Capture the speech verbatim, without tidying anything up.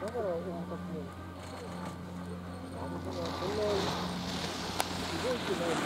だから重かったね。あれ、そんな動いてない。